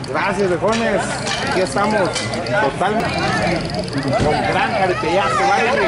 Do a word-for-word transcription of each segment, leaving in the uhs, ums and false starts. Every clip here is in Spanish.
Gracias, viejones. Aquí estamos totalmente con gran cartellaje, baile.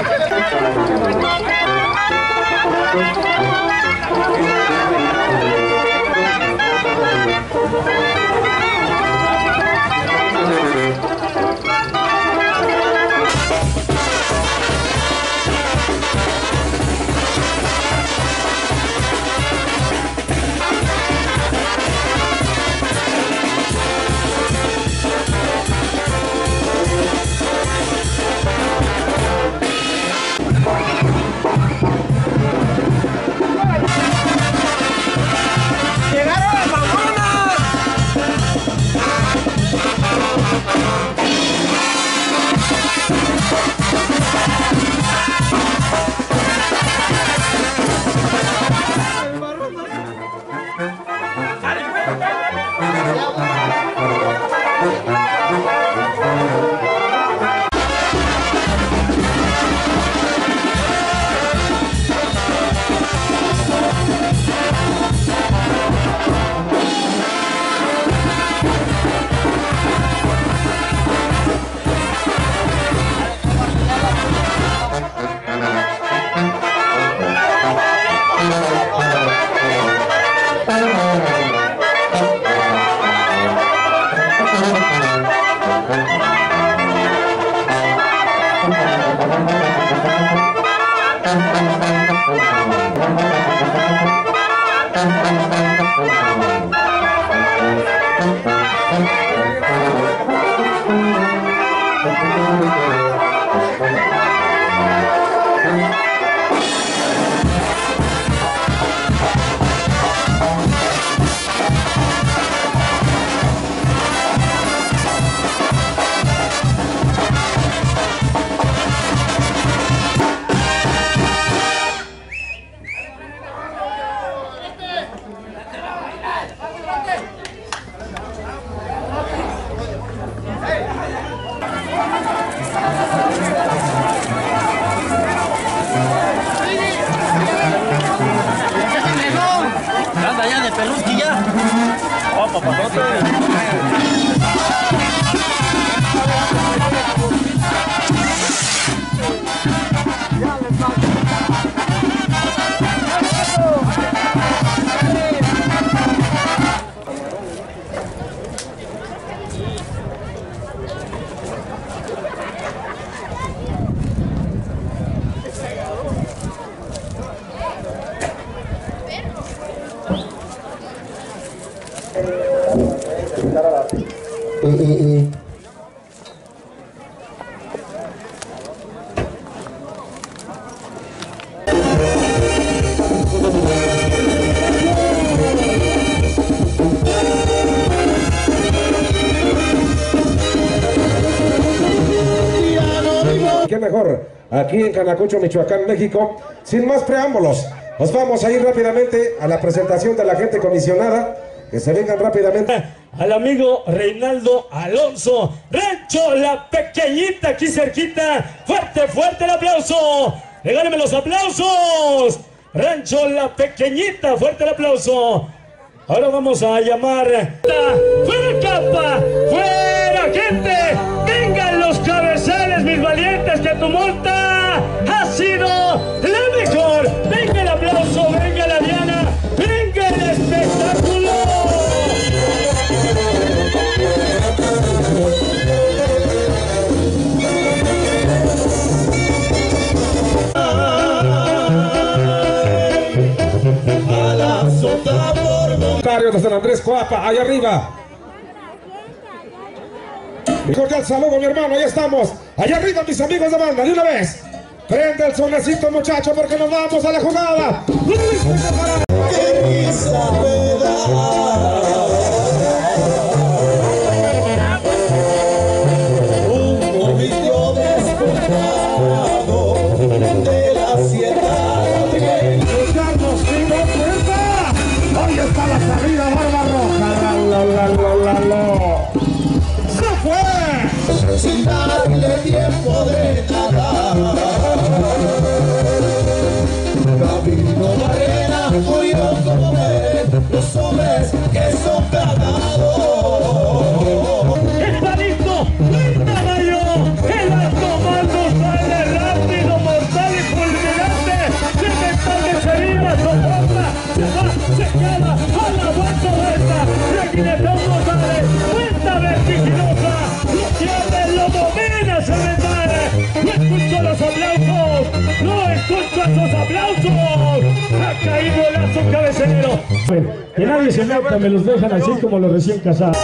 Y, y, y. Qué mejor, aquí en Canacucho, Michoacán, México. Sin más preámbulos, nos vamos a ir rápidamente a la presentación de la gente comisionada. Que se vengan rápidamente. Al amigo Reinaldo Alonso, Rancho La Pequeñita, aquí cerquita. Fuerte, fuerte el aplauso. Regálenme los aplausos. Rancho La Pequeñita, fuerte el aplauso. Ahora vamos a llamar. ¡Fuera capa! ¡Fuera gente! ¡Vengan los cabezales, mis valientes, que tu multa ha sido la mejor! ¡Venga el aplauso! ¡Venga la Diana! ¡Venga el espectáculo! De San Andrés Coapa, allá arriba. Y cordial saludo, mi hermano, ahí estamos. Allá arriba, mis amigos de banda, de una vez. Prende el sonecito, muchacho, porque nos vamos a la jugada. Un poquito despertado de la sierra. Ahí está la salida, barba roja. La, la, la, la, la. ¡Se fue! Sin darle tiempo de nada. Camino Barrera, murió como ven los hombres que son ganados. González, vuelta vertiginosa, lo pierde, lo domina Cervental. No escucho los aplausos, no escucho esos aplausos. Ha caído el lazo cabecero. Que nadie se meta, me los dejan así como los recién casados.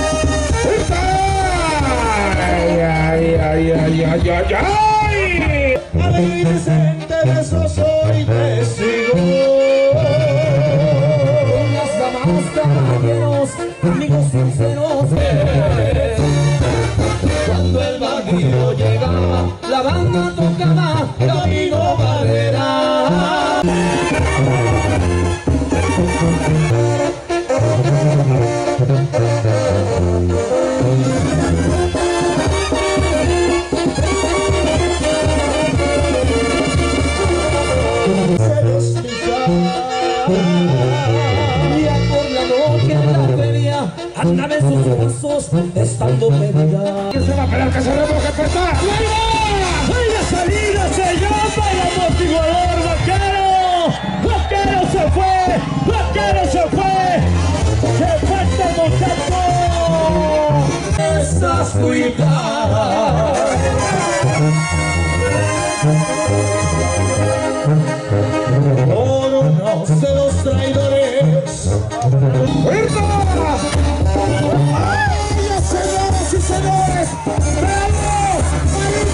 Ay, ay, ay, ay, ay, ay, ay. A mi Vicente de eso soy testigo. Las damas, caballeros, amigos sinceros. Cuando el vaquero llegaba, la banda tocaba Camino Barrera. Andaba en sus pasos, estando perdida. ¿Quién se va a pelar que se remoje, peta? ¡Ay, la salida se llama el amortiguador, vaquero! ¡Vaquero se fue! ¡Vaquero se fue! ¡Se fue este muchacho! Esas cuidadas. No, no, se los traidores. ¡Fuerza! ¡Ay, señoras y señores! ¡Bravo! ¡Salir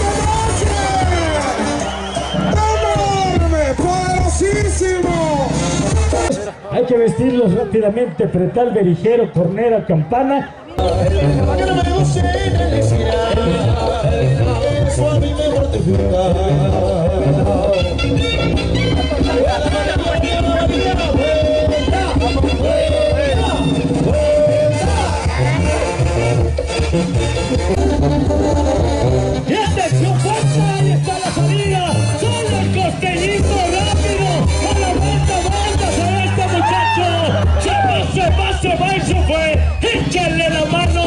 de noche! ¡Enorme! ¡Poderosísimo! Hay que vestirlos rápidamente, pretal, berijero, cornera, campana. Que no me guste me decirá. Eso a mí me mortifica. ¡Y atención, fuerza! ¡Ahí está la salida! ¡Solo el costeñito rápido! ¡A la vuelta, vuelta! ¡Se va este muchacho! ¡Se va, se va, se va y se fue! ¡Échenle la mano!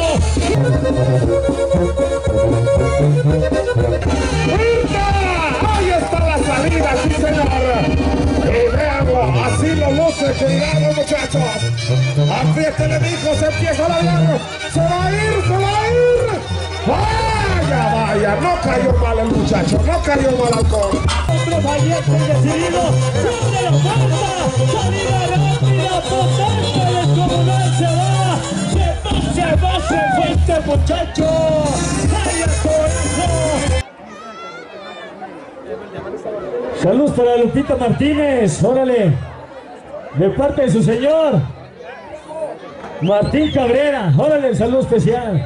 ¡Fuerza! ¡Ahí está la salida, sí señor! Y veanlo, así lo luce, cuidado muchachos. Apriétele, mijo, se empieza a largar. ¡Se va a ir, se va a ir! ¡Vaya, vaya! No cayó mal el muchacho, no cayó mal alcohol. Hombre valiente y decidido, sobre la puerta, salida rápida, potente, descomunal, se va, se va, se va, se fue este muchacho. ¡Ay, el corazón! Salud para Lupita Martínez, órale, de parte de su señor, Martín Cabrera, órale, el saludo especial.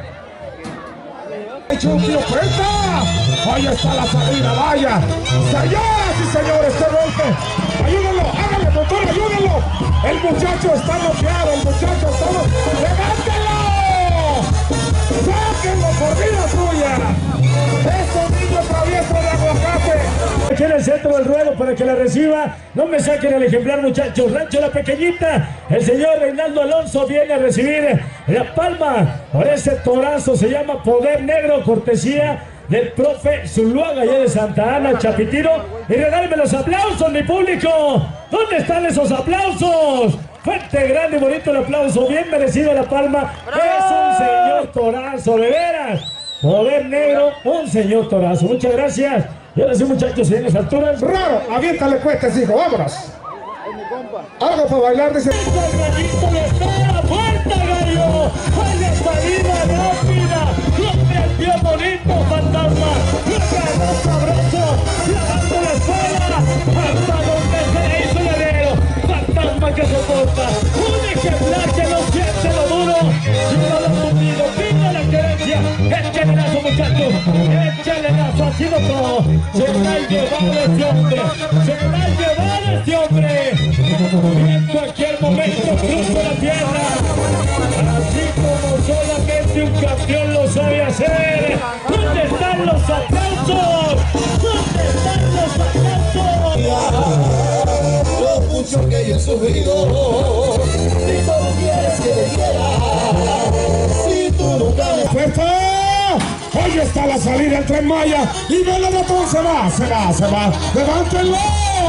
¡Chumpio, fuerza! ¡Ahí está la salida, vaya! ¡Señoras y señores, qué golpe! ¡Ayúdenlo! ¡Háganle, motor, ayúdenlo! ¡El muchacho está bloqueado! ¡El muchacho está bloqueado! ¡Levántelo! ¡Sáquenlo por vida suya! ¡Es un niño travieso de aguacate! Aquí en el centro del ruedo para que la reciba. No me saquen el ejemplar, muchachos. Rancho La Pequeñita. El señor Reinaldo Alonso viene a recibir la palma por ese torazo. Se llama Poder Negro, cortesía del profe Zuluaga, allá de Santa Ana, Chapitiro. Y regálenme los aplausos, mi público. ¿Dónde están esos aplausos? Fuerte, grande y bonito el aplauso. Bien merecido la palma. Es un señor torazo, de veras. Poder Negro, un señor torazo. Muchas gracias. Y ahora sí, muchachos, en las alturas. Raro, aviéntale cuestas, hijo, vámonos. Algo para bailar, dice. ¡El gallito le espera! ¡Fuerte, gallo! ¡Vaya salida rápida! ¡Lo prendió bonito, fantasma! ¡Lo ganó sabroso! ¡Lavando la escuela! ¡Hasta donde se le hizo el herrero! ¡Fantasma que soporta! ¡Un ejemplar que no siente lo duro! ¡Y no lo tupido! ¡Pide la querencia! ¡Échale lazo, muchachos! ¡Échale lazo! ¡Así no todo! ¡Se va a llevar este hombre! ¡Se va a llevar este hombre! Y en cualquier momento cruzo la tierra, así como solamente un campeón lo sabe hacer. ¿Dónde están los aplausos? ¿Dónde están los aplausos? Lo mucho que yo he sufrido, si tú quieres que te quiera, si tú nunca me... ¡Fuerza! Ahí está la salida, el Tren Maya. Y ve el botón, se va, se va, se va. ¡Levántenlo!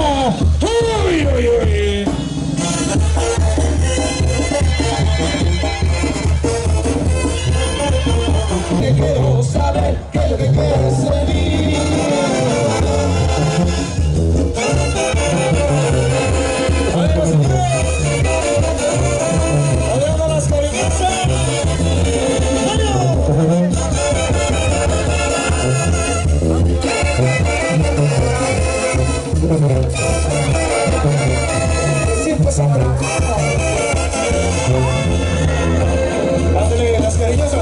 ¡Uy, uy, uy!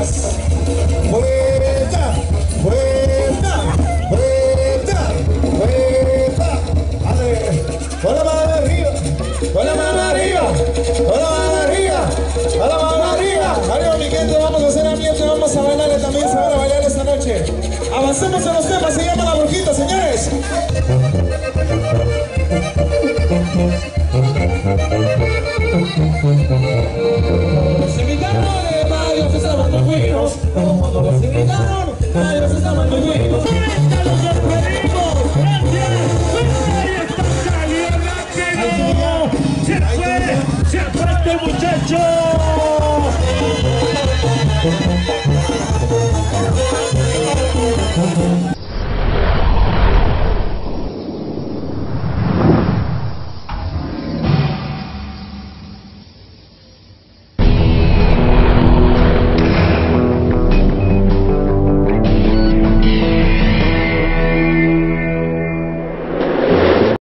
más. Vuelta, vuelta, vuelta, vuelta. Dale, con la mano arriba, con la mano arriba, con la mano arriba, con la mano arriba. Arriba mi gente, vamos a hacer ambiente, vamos a bailarle también, se van a bailar esta noche. Avancemos en los temas, se llama La Brujita, señores. Los invitaron de varios estaban muy buenos. Cuando los invitaron, varios estaban muy buenos. ¡Los despedimos! ¡Gracias! ¡Ahí está saliendo! ¡Se fue! ¡Se fue este muchacho!